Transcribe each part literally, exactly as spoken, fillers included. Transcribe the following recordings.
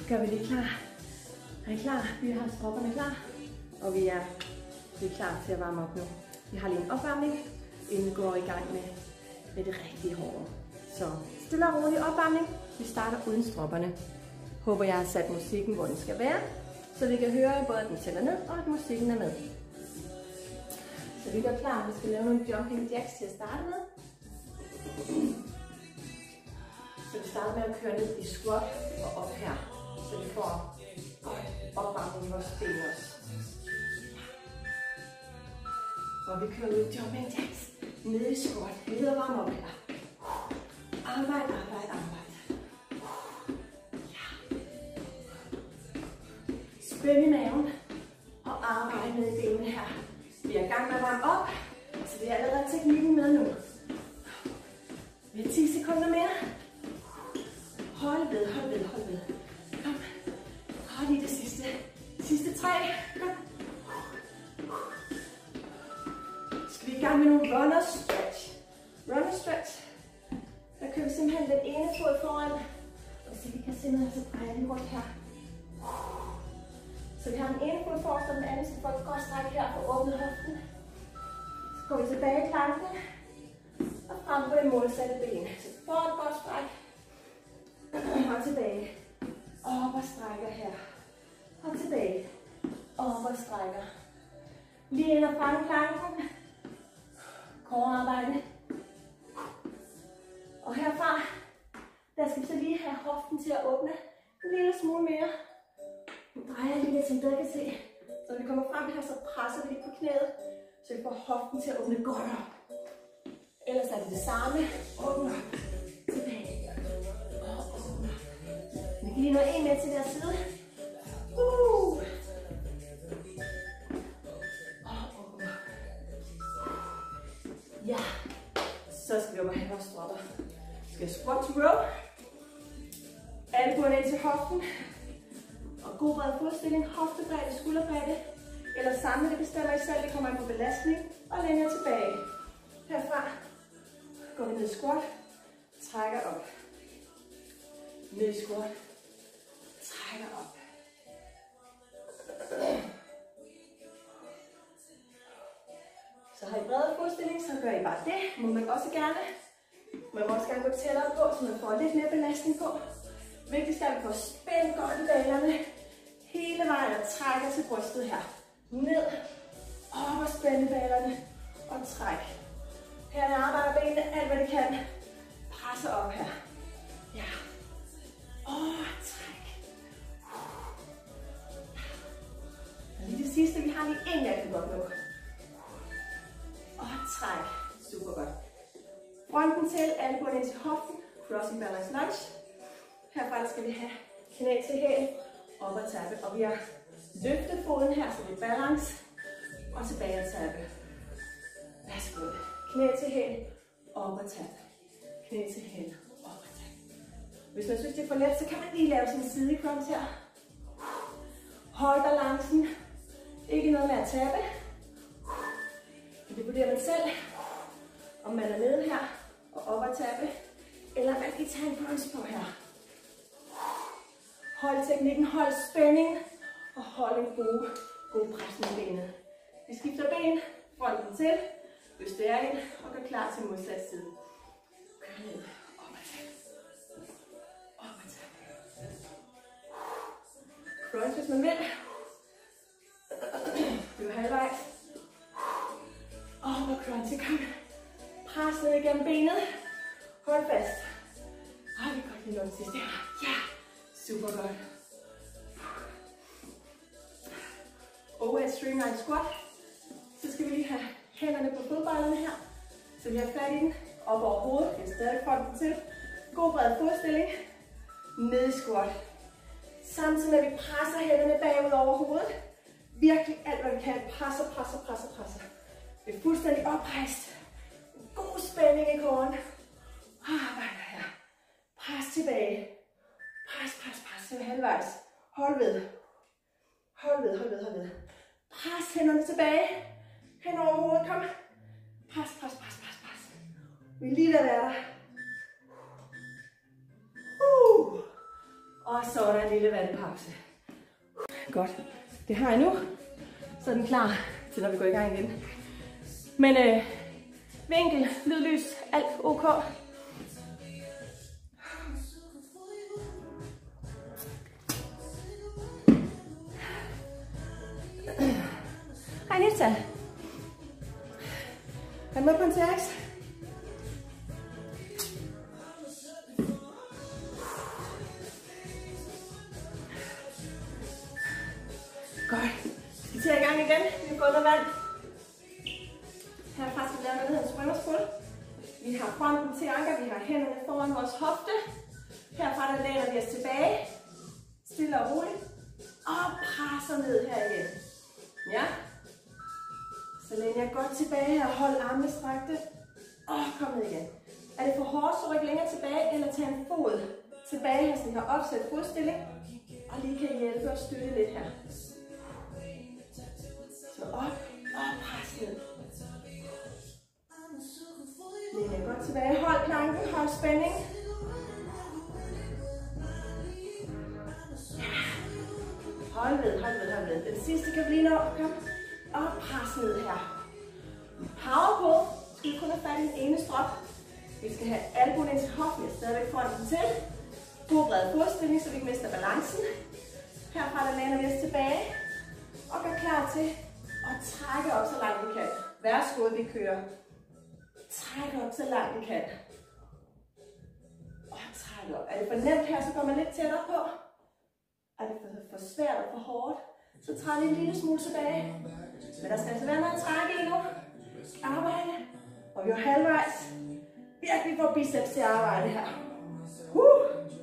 gør vi lige klar. Er I klar? Vi har stropperne klar, og vi er, vi er klar til at varme op nu. Vi har lige en opvarmning, inden vi går i gang med, med det rigtige hårde. Så stille og rolig opvarmning. Vi starter uden stropperne. Håber jeg har sat musikken, hvor den skal være, så vi kan høre både at den tæller ned, og at musikken er med. Så vi gør klar, vi skal lave nogle jumping jacks til at starte med. Så vi starter med at køre ned i squat og op her, så vi får opvarmning i vores ben også. Og vi kører ud jumping jacks ned i squat, ned og varme op her. Arbejde, arbejde, arbejde. Ja. Spænd i maven og arbejde ned i benene her. Vi er i gang med at varme op, så vi er allerede teknikken med nu. Vi har ti sekunder mere. Hold ved, hold ved, hold ved. Kom. Og lige det sidste. Sidste tre. Kom. Skal vi i gang med nogle runner stretch. Runner stretch. Der kører vi simpelthen den ene fod foran. Og så vi kan se noget, så drejer vi rundt her. Så vi har den ene fod forrest, og den anden skal få et godt stræk her for at åbne hoften. Så går vi tilbage i planken. Og frem på det modsatte ben. Så får et godt stræk. Og tilbage. Op og strækker her. Og tilbage. Op og strækker. Lige ind og frem planken. Core-arbejde. Og herfra, der skal vi så lige have hoften til at åbne en lille smule mere. Nu drejer jeg lige lidt, som bedre kan se. Så når vi kommer frem her, så presser vi lige på knæet, så vi får hoften til at åbne godt op. Ellers er det det samme. Åbne op. Tilbage. Og åbne op. Vi kan lige nå en med til hver side. Uh. Og åbne op. Ja. Så skal vi op og have vores stropper. Vi skal squat to row. Albuen ind til hoften. Og god bred fodstilling, hoftebredde, skulderbredde. Eller samle, det bestemmer I selv, det kommer ind på belastning. Og længere tilbage. Herfra går vi ned i squat. Trækker op. Ned i squat. Trækker op. Så har I brede fodstilling, så gør I bare det. Må man også gerne. Man må også gerne gå tættere på, så man får lidt mere belastning på. Vigtigst er, at vi får spændt godt i balerne. Hele vejen og trækker til brystet her. Ned. Op og spænde balerne. Og træk. Her arbejder benene alt, hvad de kan. Presser op her. Ja. Og træk. Og lige det sidste, vi har lige en, jeg kan godt nå. Og træk. Super godt. Fronten til, albuen ind til hoften. Crossing balance lunge. Herfra skal vi have knæ til hæl. Op og tappe. Og vi har løftet foden her, så det er balance. Og tilbage og tappe. Værsgo. Knæ til hæl. Op og tappe. Knæ til hæl. Op og tappe. Hvis man synes, det er for let, så kan man lige lave sådan en sidecrunch her. Hold balancen. Ikke noget med at tappe. Det vurderer man selv, om man er nede her og op og tappe, eller man kan tage en punch på her. Hold teknikken, hold spænding, og hold en god, god pres med benet. Vi skifter ben, fronten til, justerer ind og gør klar til modsat side. Kør ned, op og tappe. Op og tappe. Crunch, hvis man vil. Det er halvvejs. Op og crunch, kom. Pres ned igennem benet. Hold fast. Og vi kan godt lige nå den sidste her. Ja, super godt. Overhead streamline squat. Så skal vi lige have hænderne på fodballerne her. Så vi har fat i den. Op over hovedet. Det er stadig fronten til. God bred fodstilling. Ned i squat. Samtidig med at vi presser hænderne bagud over hovedet. Virkelig alt, hvad vi kan. Presser, presser, presser, presser. Det er fuldstændig oprejst. God spænding i kåren. Arbejder her. Pres tilbage. Pres, pres, pres til halvvejs. Hold ved. Hold ved, hold ved, hold ved. Pres hænderne tilbage. Hen over hovedet, kom. Pres, pres, pres, pres, pres. Vi er lige ved at være der. Uh. Og så er der en lille vandpause. Godt. Det har jeg nu. Så er den klar til, når vi går i gang igen. Men øh, vinkel, lydlys, alt ok. Anita. Er du med på en T X? Godt. Vi skal i gang igen. Vi har fået noget vand. Herfra skal vi lave noget, der hedder swimmers pull. Vi har fronten til anker, vi har hænderne foran vores hofte. Herfra der læner vi os tilbage. Stille og roligt. Og presser ned her igen. Ja. Så læn jer godt tilbage her. Hold armene strakte. Og kom ned igen. Er det for hårdt, så ryk længere tilbage, eller tag en fod tilbage her, så vi har opsat fodstilling. Og lige kan hjælpe og støtte lidt her. Så op og pres ned. Læn jer godt tilbage. Hold planken, hold spænding. Hold ved, hold ved, hold ved. Den sidste kan vi lige nå. Kom. Og pres ned her. Power pull. Skal vi kun have fat i den ene strop. Vi skal have albuen ind til hoften. Jeg stadigvæk fronten til. God bred fodstilling, så vi ikke mister balancen. Herfra der læner vi os tilbage. Og gør klar til at trække op så langt vi kan. Værsgo, vi kører. Træk op så langt vi kan. Og træk op. Er det for nemt her, så går man lidt tættere på. Er det for, for svært og for hårdt, så træk lige en lille smule tilbage. Men der skal altså være noget træk i nu. Arbejde. Og vi er halvvejs. Virkelig få biceps til at arbejde her. Uh.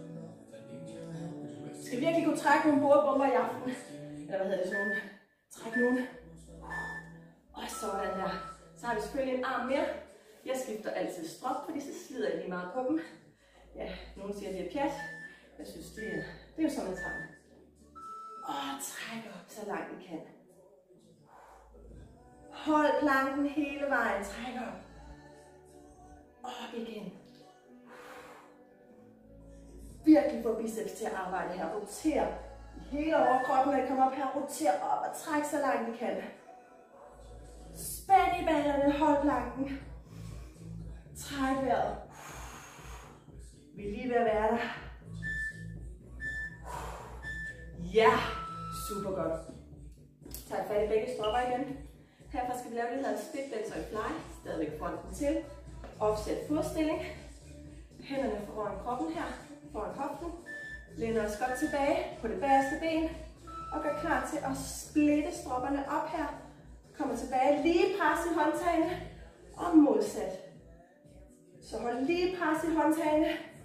Skal virkelig kunne trække nogle bordbomber i aften. Eller hvad hedder det sådan nogle? Træk nogle. Og sådan der. Så har vi selvfølgelig en arm mere. Jeg skifter altid strop, fordi så slider jeg lige meget på dem. Ja, nogen siger, at det er pjat. Jeg synes, det er, det er jo sådan, man tager dem. Og træk op så langt vi kan. Hold planken hele vejen. Træk op. Op igen. Virkelig få biceps til at arbejde her. Roter hele overkroppen, når I kommer op her. Roter op og træk så langt vi kan. Spænd i ballerne. Hold planken. Træk vejret. Vi er lige ved at være der. Ja, super godt. Tag fat i begge stropper igen. Herfra skal vi lave det, der hedder split legs og fly. Stadigvæk fronten til. Offset fodstilling. Hænderne foran kroppen her, foran hoften. Læner os godt tilbage på det bagerste ben. Og gør klar til at splitte stropperne op her. Kommer tilbage, lige pres i håndtagene. Og modsat. Så hold lige pres i håndtagene.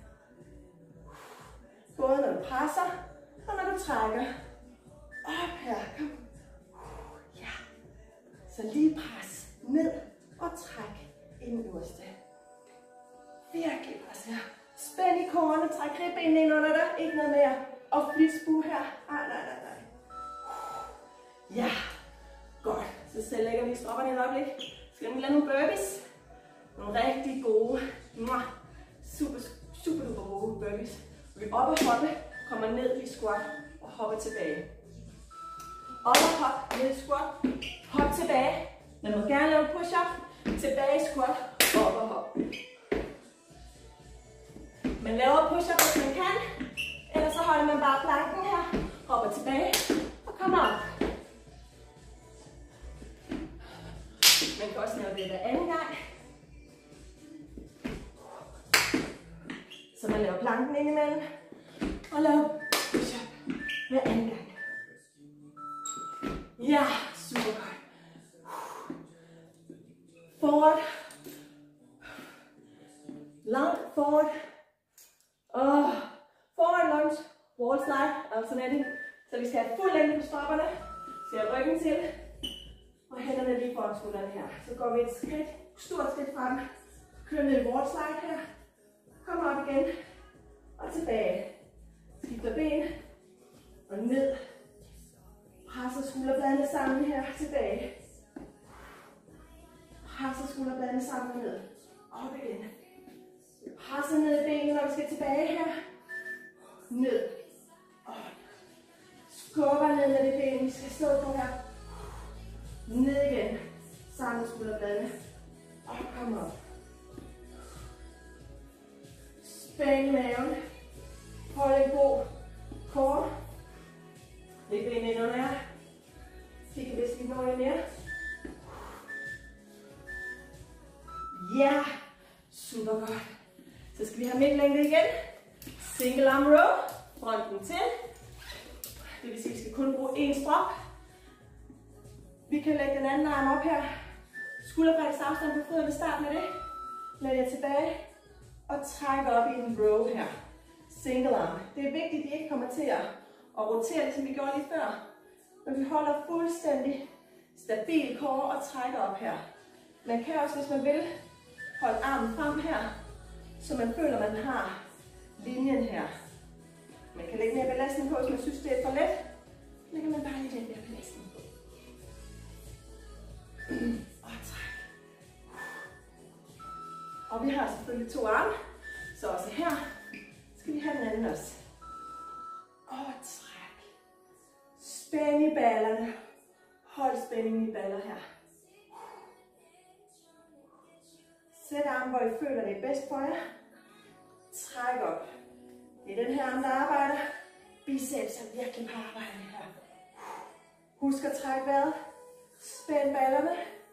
Både når du presser, og når du trækker. Op her, kom. Ja. Så lige pres ned og træk i den øverste. Virkelig pres her. Spænd i kårene, træk ribbenene ind under dig. Ikke noget mere. Og flitsbue her. Ej, nej, nej, nej. Ja. Godt. Så selv lægger vi stropperne et øjeblik. Skal vi lave nogle burpees? Nogle rigtig gode. Super, super duper gode burpees. Vi op og hoppe, kommer ned i squat og hopper tilbage. Op og hop, ned i squat, hop tilbage. Man må gerne lave push-up, tilbage i squat, op og hop. Man laver push-up, hvis man kan, eller så holder man bare planken her, hopper tilbage og kommer op. Man kan også lave det hver anden gang. Så man laver planken ind imellem, og laver push-up hver anden gang. Ja, super godt. Forward. Langt forward. Og forward lunge, wall slide, alternating. Så vi skal have fuld længde på stropperne. Så jeg ryggen til. Og hænderne lige foran skuldrene her. Så går vi et skridt, stort skridt frem. Kører ned i wall slide her. Kommer op igen. Og tilbage. Skifter ben. Og ned. Presser skulderbladene sammen her. Tilbage. Presser skulderbladene sammen ned. Op igen. Presser ned i benene, når vi skal tilbage her. Ned. Skubber ned med det ben, vi skal stå på her. Ned igen. Samle skulderbladene. Og kom op. Spænd i maven. Hold en god core. Læg benene ind under jer. Kig, hvis vi når jer mere. Ja, super godt. Så skal vi have midtlængde igen. Single arm row. Fronten til. Det vil sige, at vi skal kun bruge én strop. Vi kan lægge den anden arm op her. Skulderbreddes afstand på fødderne. Start med det. Læg jer tilbage. Og træk op i en row her. Single arm. Det er vigtigt, at I ikke kommer til at rotere, som vi gjorde lige før. Men vi holder fuldstændig stabil core og trækker op her. Man kan også, hvis man vil, holde armen frem her, så man føler, at man har linjen her. Man kan lægge mere belastning på, hvis man synes, det er for let. Så kan man bare lægge lidt mere belastning på. Og træk. Og vi har selvfølgelig to arme, så også her skal vi have den anden også. Og træk. Spænd i ballerne. Hold spændingen i baller her. Sæt armen, hvor I føler, det er bedst for jer. Træk op. Det er den her arm, der arbejder. Biceps er virkelig på arbejde her. Husk at trække vejret. Spænd ballerne.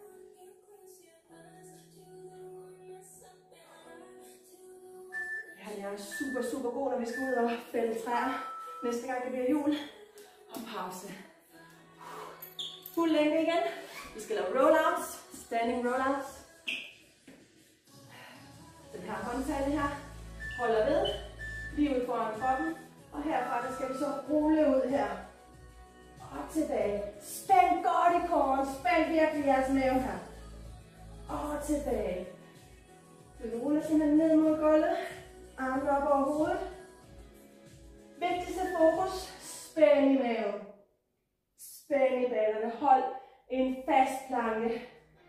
Ja, jeg er super, super god, når vi skal ud og fælde træer. Næste gang det bliver jul. Og pause. Fuld længde igen. Vi skal lave rollouts. Standing rollouts. Den her håndtag her holder ved. Lige ud foran kroppen. Og herfra der skal vi så rulle ud her. Og tilbage. Spænd godt i koren. Spænd virkelig jeres mave her. Og tilbage. Så vi ruller simpelthen ned mod gulvet. Armene op over hovedet. Vigtigste fokus. Spænd i maven. Spænd i ballerne. Hold en fast planke.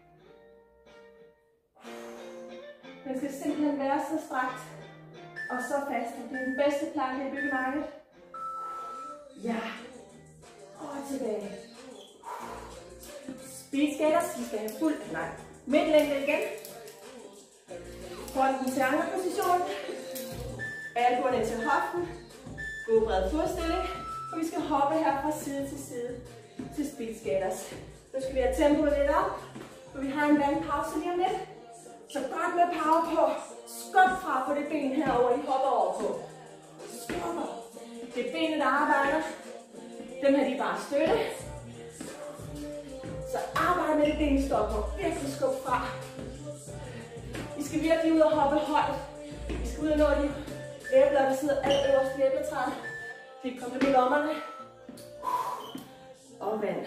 Den skal simpelthen være så strakt og så fast. Det er den bedste planke i byggemarkedet. Ja. Og tilbage. Speed skaters. Vi skal have fuld, nej, midtlængde igen. Fronten til ankerposition. Albuerne til hoften. God bred fodstilling. Og vi skal hoppe her fra side til side til speed skaters. Så skal vi have tempoet lidt op. For vi har en vandpause lige om lidt. Så godt med power på. Skub fra på det ben herovre, I hopper over på. Skubber. Det er benet, der arbejder. Dem her de bare støtte. Så arbejde med det ben, I står på. Virkelig skub fra. I skal virkelig ud og hoppe højt. I skal ud og nå de æbler, der sidder alt øverst i æbletræet. De kommer lidt i lommerne. Og vand.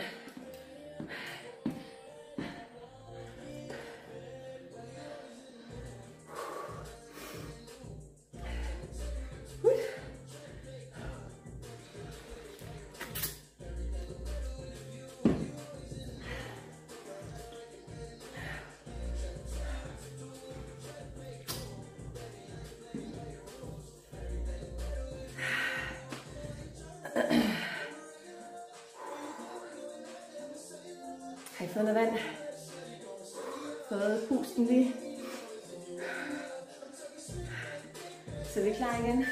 Har I fået noget vand? Fået pusten lige. Så er vi klar igen.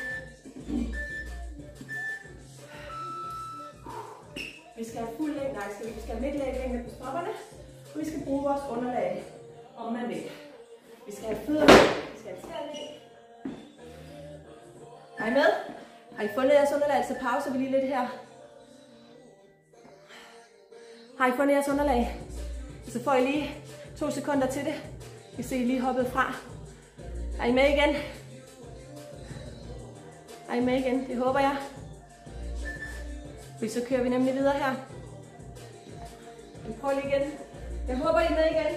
Vi skal have fuld længde, nej, vi skal have midtlængde på stropperne. Og vi skal bruge vores underlag, om man vil. Vi skal have fødderne, vi skal have tæerne. Er I med? Har I fundet jeres underlag, så pauser vi lige lidt her. Har I fundet jeres underlag? Så får I lige to sekunder til det. I kan se, I lige hoppet fra. Er I med igen? Er I med igen? Det håber jeg. Så kører vi nemlig videre her. Prøv lige igen. Jeg håber, I er med igen.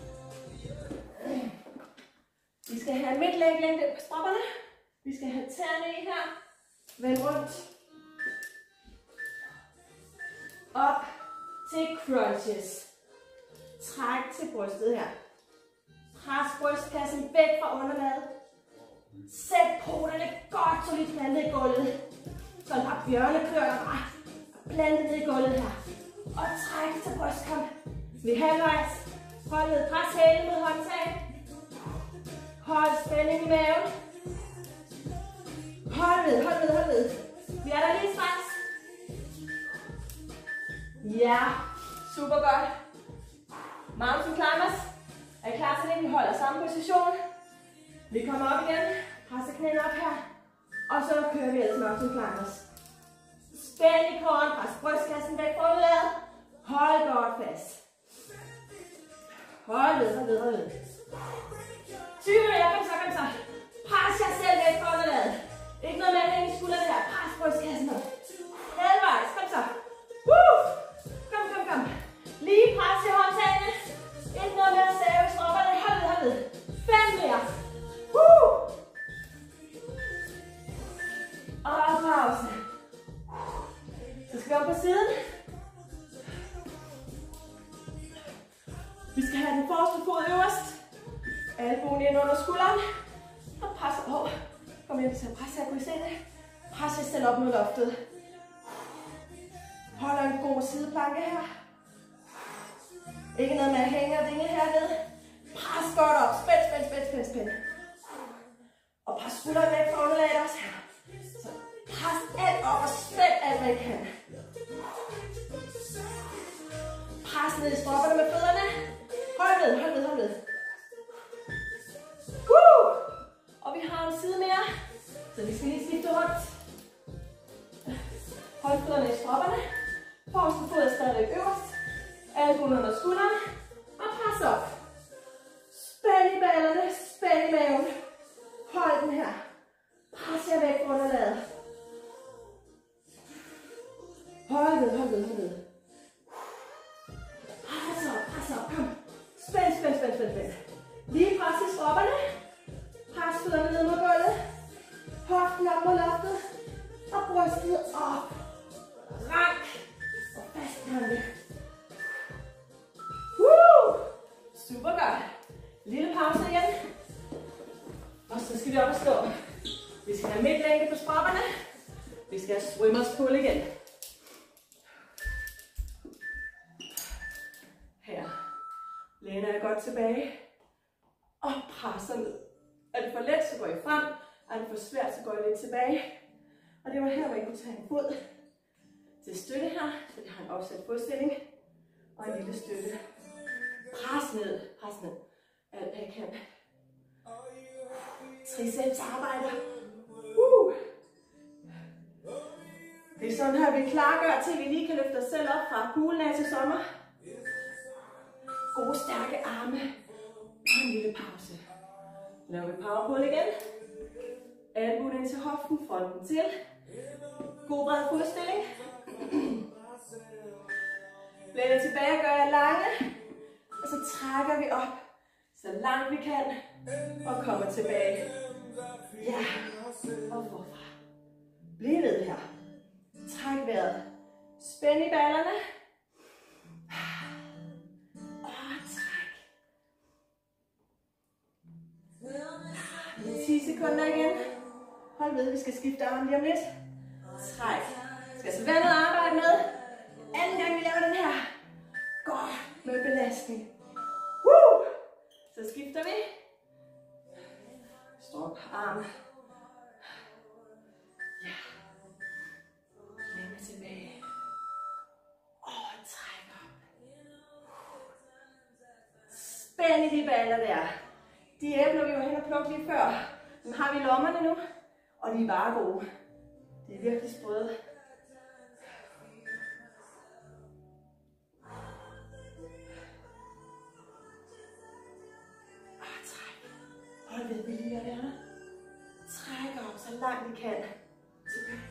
Vi skal have midtlæglængde på stropperne. Vi skal have tæerne i her. Vend rundt. Op til crunches. Træk til brystet her. Pres brystkassen væk fra underlaget. Sæt poterne godt solidt plantet i gulvet. Så der er bjørneklør, der bare plante ned i gulvet her. Og træk til brystkamp. Vi er halvvejs. Hold ned. Pres hælen mod håndtaget. Hold spænding i maven. Hold ved, hold ved, hold ved. Vi er der lige straks. Ja, super godt. Mountain climbers. Er I klar til det? Vi holder samme position. Vi kommer op igen. Presser knæene op her. Og så kører vi ellers mountain climbers. Spænd i kåren. Pres brystkassen væk fra underlaget. Hold godt fast. Hold ved, hold ved, hold ved. tyve, ja, kom så, kom så. Pres jer selv væk fra underlaget. Ikke noget med at hænge i skuldrene her. Pres brystkassen op. Halvvejs, kom så. Woo! Kom, kom, kom. Lige pres i håndtagene. Ikke noget med at save i stropperne. Hold ved, hold ved. Fem mere. Woo! Og pause. Så skal vi op på siden. Vi skal have den forreste fod øverst. Albuen ind under skulderen. Og pres op. Kom ind til at presse her, kunne I se det? Pres jer selv op mod loftet. Holder en god sideplanke her. Ikke noget med at hænge og dinge hernede. Pres godt op. Spænd, spænd, spænd, spænd, spænd. Og pres skulderen væk fra underlaget også her. Så pres alt op og spænd alt, hvad I kan. Pres ned i stropperne med fødderne. Hold ved, hold ved, hold ved. Woo! Og vi har en side mere. Så vi skal lige skifte rundt. Hold fødderne i stropperne. Forreste fod er stadigvæk øverst. Albuen under skulderen. Og pres op. Spænd i ballerne. Spænd i maven. Hold den her. Pres jer væk fra underlaget. Hold ved, hold ved, hold ved. Pres op, pres op, kom. Spænd, spænd, spænd, spænd, spænd. Lige pres i stropperne. Pres fødderne ned mod gulvet. Hoften op mod loftet. Og brystet op. Rank. Og fastholde. Woo! Super godt. Lille pause igen. Og så skal vi op og stå. Vi skal have midtlængde på stropperne. Vi skal have swimmers pull igen. Her. Læner jeg godt tilbage. Og presser ned. Er det for let, så går I frem. Er det for svært, så går I lidt tilbage. Og det var her, hvor I kunne tage en fod til støtte her. Så vi har en opsat fodstilling. Og en lille støtte. Pres ned. Pres ned. Alt hvad jeg kan. Triceps arbejder. Uh. Det er sådan her, vi klargør til, at vi lige kan løfte os selv op fra poolen af til sommer. Gode, stærke arme. Og en lille pause. Laver vi power pull igen. Albuen ind til hoften, fronten til. God bred fodstilling. Læner tilbage og gør jer lange. Og så trækker vi op, så langt vi kan. Og kommer tilbage. Ja, og forfra. Bliv ved her. Træk vejret. Spænd i ballerne. Og træk. ti sekunder igen. Hold ved, vi skal skifte armen lige om lidt. Træk. Skal altså være noget at arbejde med. Anden gang vi laver den her. Godt med belastning. Woo! Så skifter vi. Stop armen. Ja. Længere tilbage. Og træk op. Spænd i de baller der. De æbler, vi var hen og plukke lige før, dem har vi i lommerne nu. Og de er bare gode. Det er virkelig sprøde. Og træk. Hold ved, vi lige er der. Træk op, så langt vi kan. Tilbage.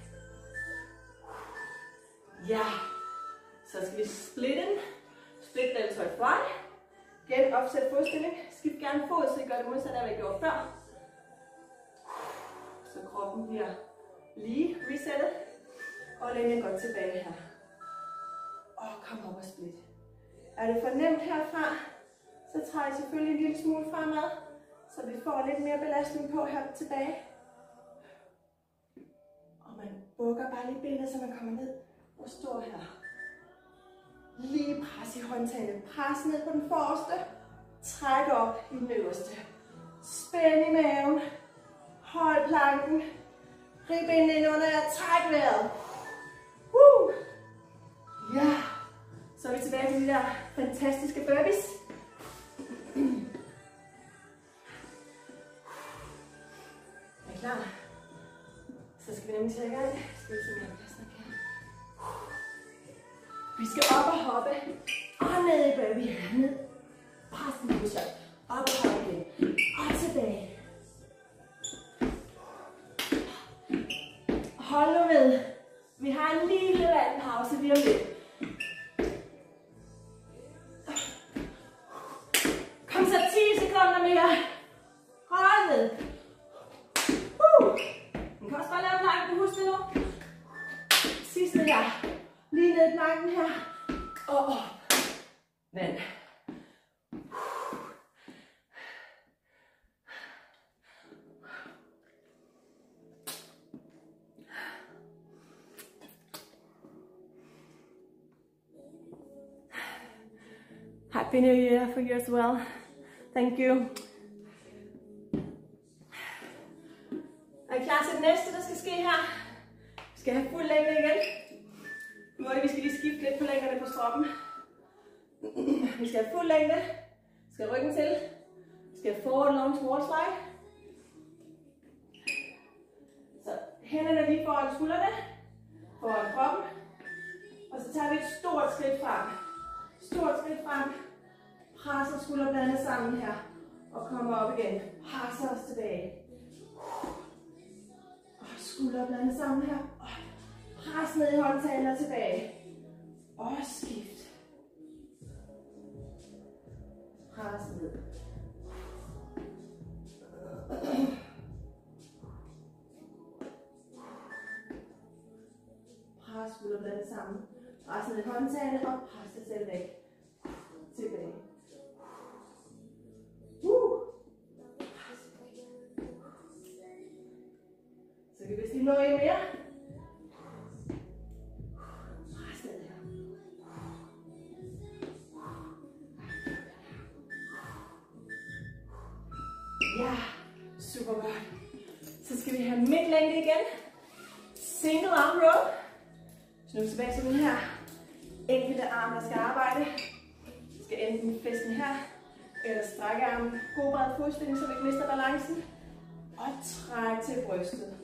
Ja. Så skal vi splitte den. Split deltoid fly. Igen, opsæt fodstilling. Skift gerne fod, så I gør det modsat af, hvad I gjorde før. Så kroppen bliver lige resettet. Og læn jer godt tilbage her. Og kom op og split. Er det for nemt herfra, så træk selvfølgelig en lille smule fremad, så vi får lidt mere belastning på her tilbage. Og man bukker bare lige benet, så man kommer ned og stå her. Lige pres i håndtagene. Pres ned på den forreste. Træk op i den øverste. Spænd i maven. Hold planken. Grib ind ind under jer. Træk vejret. Uh. Ja. Så er vi tilbage til de der fantastiske burpees. Er I klar? Så skal vi nemlig tage i gang. Skal vi se, om jeg kan snakke her. Vi skal op og hoppe. Og ned i burpee. Ned. Pres den push-up. Op og hoppe igen. Og tilbage. Hold nu ved. Vi har en lille vandpause lige om lidt. Kom så ti sekunder mere. Hold ved. Uh. Man kan også bare lave planken, husk det nu. Sidste her. Lige ned i planken her. Og op. Vand. Happy New Year for you as well. Thank you. Er I klar til det næste, der skal ske her? Vi skal have fuld længde igen. Nu er det, vi skal lige skifte lidt på længderne på stroppen. Vi skal have fuld længde. Vi skal have ryggen til. Vi skal have forward long small slide. Så hænderne lige foran skuldrene. Foran kroppen. Og så tager vi et stort skridt frem. Stort skridt frem. Presser skulderbladene sammen her. Og kommer op igen. Presser os tilbage. Og skulderbladene sammen her. Og pres ned i håndtagene og tilbage. Og skift. Pres ned. Pres skulderbladene sammen. Pres ned i håndtagene og pres det selv væk. Tilbage. Uh. Så kan vi vist lige nå en mere. Pres ned her. Ja, super godt. Så skal vi have midtlængde igen. Single arm row. Så nu tilbage til den her enkelte arm, der skal arbejde. Vi skal enten fæste den her, eller strække armen. God bred fodstilling, så vi ikke mister balancen. Og træk til brystet.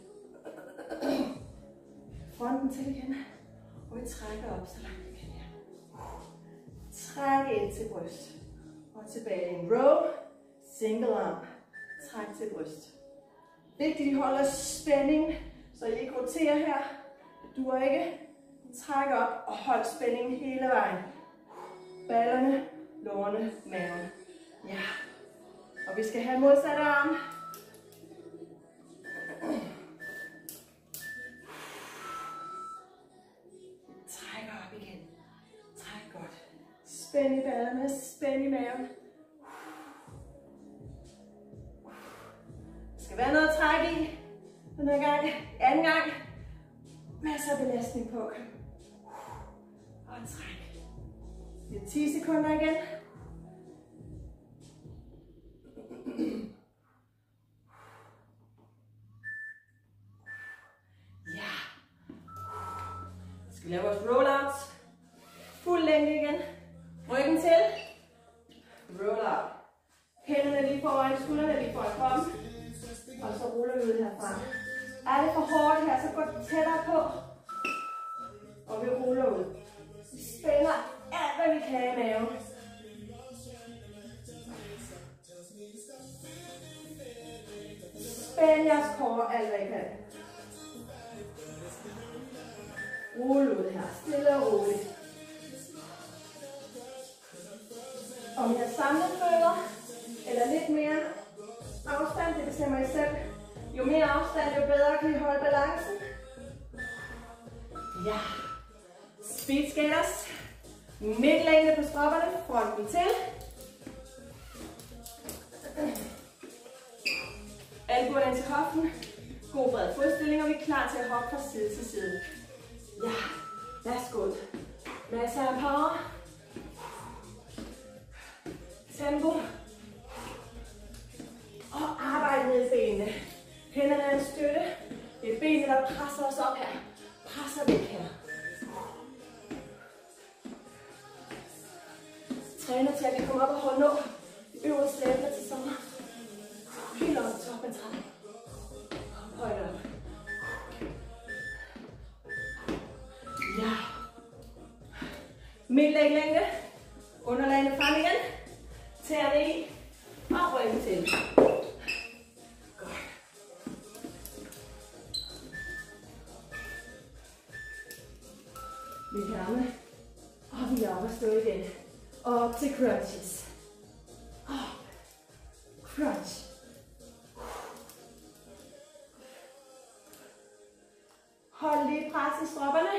Fronten til igen. Og vi trækker op, så langt vi kan her. Træk ind til bryst. Og tilbage i en row. Single arm. Træk til bryst. Vigtigt, at I holder spænding, så I ikke roterer her. Det duer ikke. Træk op og hold spændingen hele vejen. Ballerne, lårene, maven. Ja. Og vi skal have modsatte arm. Træk op igen. Træk godt. Spænd i ballerne, spænd i maven. Der skal være noget at trække i. Den her gang, anden gang. Masser af belastning på. Og træk. Det er ti sekunder igen. Ja. Så skal vi lave vores rollouts. Fuld længde igen. Ryggen til. Rollout. Hænderne lige foran, skuldrene lige foran kroppen. Og så ruller vi ud herfra. Er det for hårdt her, så gå tættere på. Og vi ruller ud. Vi spænder alt, hvad vi kan i maven. Spænd jeres core alt, hvad I kan. Rulle ud her, stille og roligt. Om I har samlet fødder, eller lidt mere afstand, det bestemmer I selv. Jo mere afstand, jo bedre kan I holde balancen. Ja. Speed skaters. Midtlængde på stropperne, fronten til. Albuerne til hoften. God bred fodstilling, og vi er klar til at hoppe fra side til side. Ja. Værsgo. Masser af power. Tempo. Og arbejde ned i benene. Hænderne er en støtte. Det er benene, der presser os op her. Presser væk her. Træner til, at vi kommer op og holder nå de øverste læbler til sommer. Helt op til toppen af trappen. Kom højt op. Ja. Midtlæglængde. Underlagene frem igen. Tæerne i. Og ryggen til. Godt. Vi er arme. Og vi er oppe og stå igen. Op til crunches. Op. Crunch. Hold lige pres i stropperne.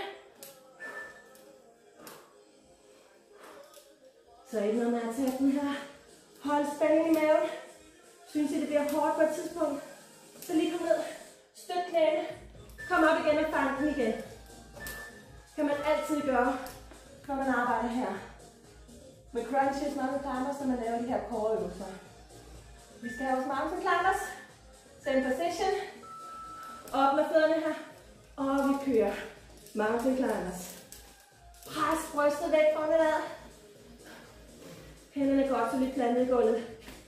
Så ikke noget med at tage den her. Hold spænding i maven. Synes I, det bliver hårdt på et tidspunkt? Så lige kom ned. Støt knæene. Kom op igen og fang den igen. Kan man altid gøre, når man arbejder her. Med crunches, mountain climbers, når man laver de her core-øvelser. Vi skal have vores mountain climbers. Same position. Op med fødderne her. Og vi kører. Mountain climbers. Pres brystet væk fra nedad. Hænderne godt, så lige plantet i gulvet.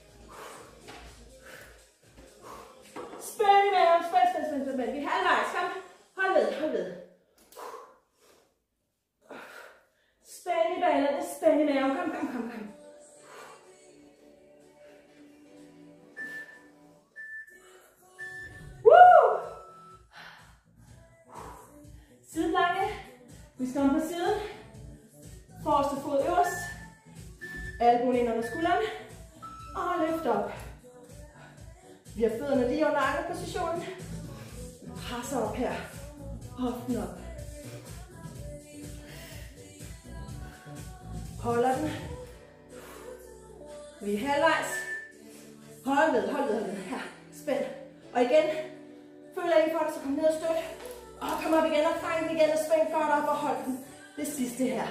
Spænd i maven, spænd, spænd, spænd, spænd. Vi er halvvejs, kom. Hold ved, hold ved. Spænd i ballerne, spænd i maven, kom, kom, kom, kom. Woo! Sideplanke. Vi skal om på siden. Forreste fod øverst. Albuen ind under skulderen. Og løft op. Vi har fødderne lige under ankelpositionen. Presser op her. Hoften op. Holder den. Vi er halvvejs. Hold ved, hold ved, hold ved. Her. Spænd. Og igen. Føler I for det, så kom ned og støt. Og kom op igen og fang den igen og spænd godt op og hold den. Det sidste her.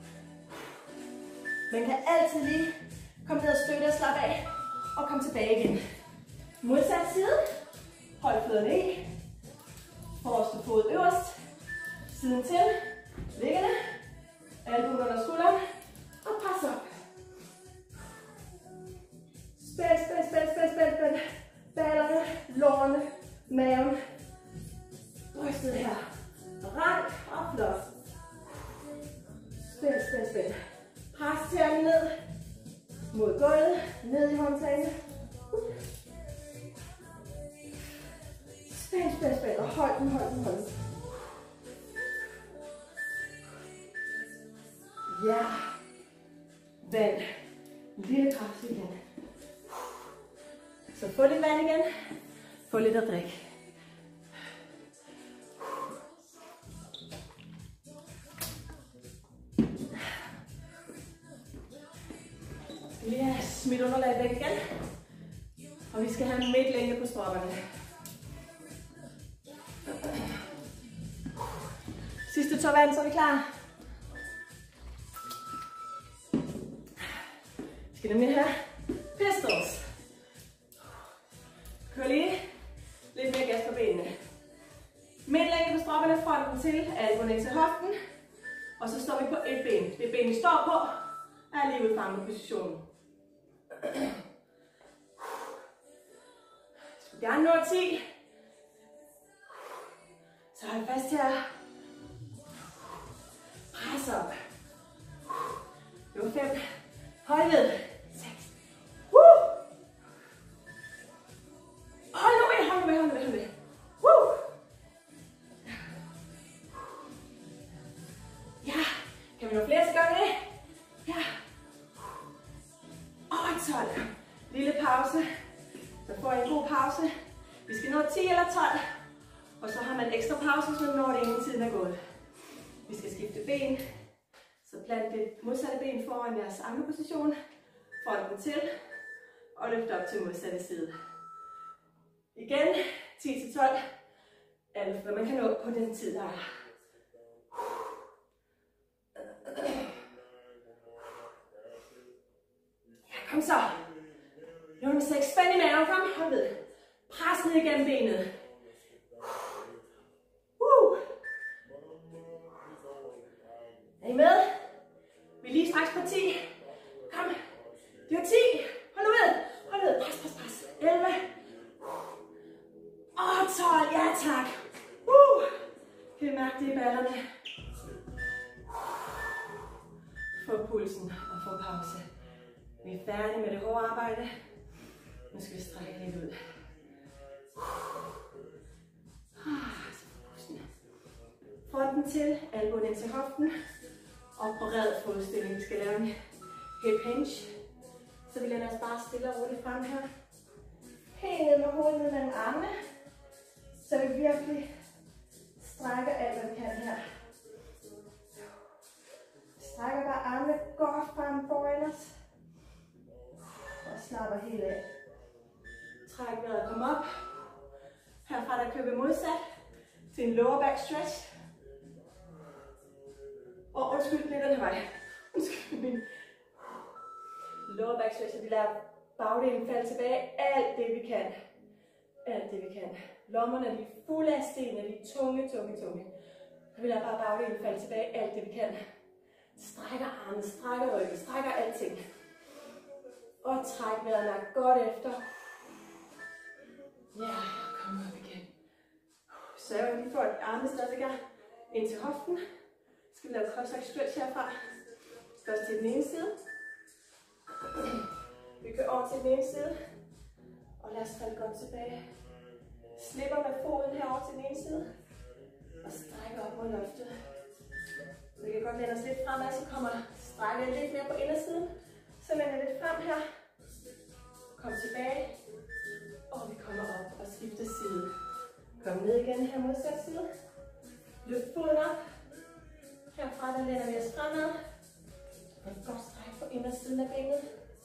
Man kan altid lige komme ned og støtte og slappe af. Og komme tilbage igen. Modsat side. Hold fødderne i. Forreste fod øverst. Siden til. Liggende. Albuen under skulderen. Og pres op. Spænd, spænd, spænd, spænd, spænd, spænd. Ballerne, lårene, maven. Brystet her. Rank og flot. Spænd, spænd, spænd. Pres tæerne ned. Mod gulvet. Ned i håndtagene. Spænd, spænd, spænd. Og hold den, hold den, hold den. Ja. Vand. En lille kraft igen. Så få lidt vand igen. Få lidt at drikke. Vi skal lige have smidt underlaget væk igen. Og vi skal have midtlængde på stropperne. Sidste tår vand, så er vi klar. Vi skal nemlig have pistols. Kør lige lidt mere gas på benene. Midtlængde på stropperne, fronten til, albuen til hoften. Og så står vi på et ben. Det ben, vi står på, er lige udfanget positionen. Så gerne nå ti. Så hold fast her. Pres op. Det var fem. Hold ved. Seks. Woo! Hold nu ved, hold nu ved, hold nu ved, hold nu ved. Woo! Ja. Kan vi nå flere gange? Ja. Og tolv. Lille pause. Så får I en god pause. Vi skal nå ti eller tolv. Og så har man ekstra pause, så når det inden tiden er gået. Vi skal skifte ben. Så plant det modsatte ben foran jeres ankelposition. Fronten til. Og løft op til modsatte side. Igen. ti til tolv. Alt hvad man kan nå på den tid, der er. Kom så. Nummer seks. Spænd i maven. Kom. Hold ved. Pres ned igennem benet. Uh. Er I med? Vi er lige straks på ti. Kom. Det var ti. Hold nu ved. Hold ved. Pres, pres, pres. elleve. Og tolv. Ja, tak. Uh. Kan I mærke det i ballerne? Få pulsen og få pause. Vi er færdige med det hårde arbejde. Nu skal vi strække lidt ud. Så få pusten. Fronten til, albuen ind til hoften. Og bred fodstilling. Vi skal lave en hip hinge. Så vi lader os bare stille og roligt frem her. Helt ned med hovedet ned mellem armene. Så vi virkelig strækker alt, hvad vi kan her. Strækker bare armene godt frem foran os. Og slapper helt af. Træk vejret og kom op. Herfra der kører vi modsat til en lower back stretch. Og undskyld, det er den her vej. Undskyld min. Lower back stretch, så vi lader bagdelen falde tilbage. Alt det vi kan. Alt det vi kan. Lommerne de er fulde af sten, de er tunge, tunge, tunge. Vi lader bare bagdelen falde tilbage. Alt det vi kan. Strækker armen, strækker ryggen, strækker alting. Og træk vejret godt efter. Ja, kom op igen. Så jeg lige får armene stadigvæk ind til hoften. Så skal vi lave cross-arch stretch herfra. Først til den ene side. Vi kører over til den ene side. Og lad os falde godt tilbage. Slipper med foden herover til den ene side. Og strækker op mod loftet. Vi kan godt læne os lidt fremad, så kommer strækker lidt mere på indersiden. Så læner jeg lidt frem her. Kom tilbage. Og vi kommer op og skifter side. Kom ned igen her modsat side. Løft foden op. Herfra der læner vi os fremad. Og et godt stræk på indersiden af benet.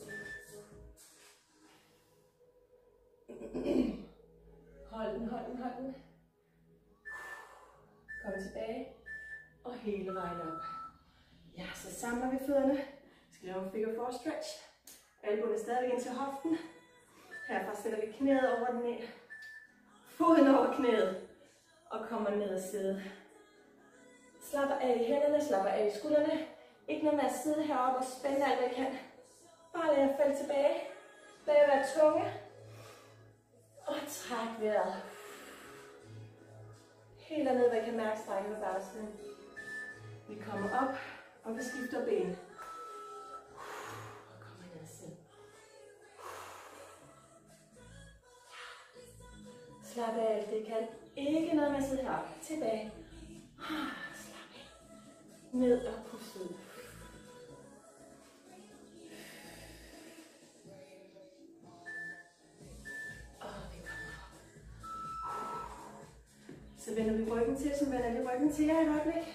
Hold den, hold den, hold den. Kom tilbage. Og hele vejen op. Ja, så samler vi fødderne. Vi skal lave en figure four stretch. Albuen er stadig ind til hoften. Herfra sætter vi knæet over den ned. Foden over knæet. Og kommer ned og sidde. Slapper af i hænderne, slapper af i skuldrene. Ikke noget med at sidde heroppe og spænde alt, hvad jeg kan. Bare lad jer falde tilbage. Lad jer være tunge. Og træk vejret. Helt dernede, hvor jeg kan mærke strække med bagsiden. Vi kommer op, og vi skifter ben. Og kommer ned og sidde. Slap af alt det kan. Ikke noget med at sidde heroppe. Tilbage. Slap af. Ned og pust ud. Så vender vi ryggen til, så vender vi ryggen til jer et øjeblik.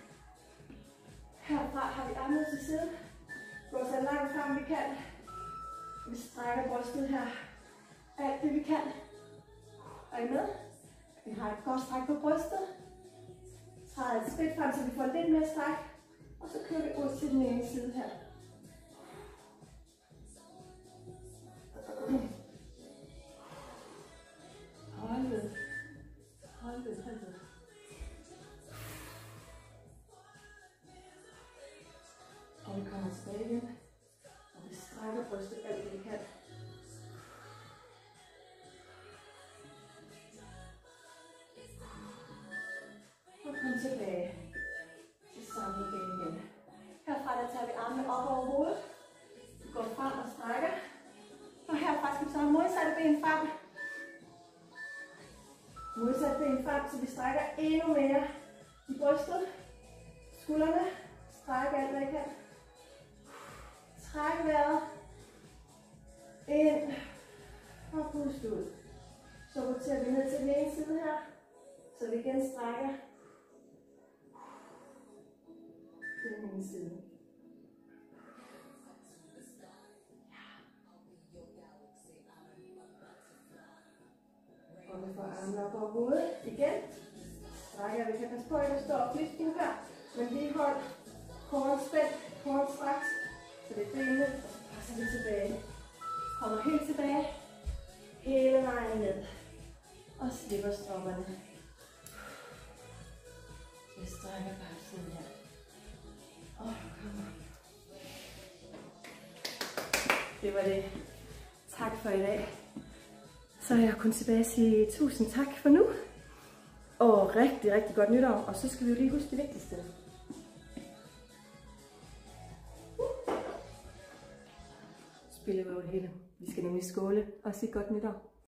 Herfra har vi armene til siden. Gå så langt frem vi kan. Vi strækker brystet her. Alt det vi kan. Er I med? Vi har et godt stræk på brystet. Træder et skridt frem, så vi får lidt mere stræk. Og så kører vi ud til den ene side her. Hold ved. Hold ved, hold ved. Og vi kommer tilbage igen. Og vi strækker brystet alt det vi kan. Og kom tilbage til samme ben igen. Herfra der tager vi armene op over hovedet. Vi går frem og strækker. Og herfra skal vi så have modsatte ben frem. Modsat ben frem, så vi strækker endnu mere i brystet. Skuldrene. Stræk alt, hvad I kan. Træk vejret. Ind. Og pust ud. Så roterer vi ned til den ene side her. Så vi igen strækker. Til den ene side. Og vi får armene op over hovedet igen. Strækker, vi kan passe på, at der står flipstue her. Men lige hold kåren spændt, kåren straks. Så det er benene, og så pres så er vi tilbage. Kommer helt tilbage. Hele vejen ned. Og slipper stropperne. Jeg strækker bare siden her. Og kommer. Det var det. Tak for i dag. Så er jeg kun tilbage at sige tusind tak for nu. Og rigtig, rigtig godt nytår. Og så skal vi jo lige huske det vigtigste. Spille over det hele. Vi skal nemlig skåle og sige godt nytår.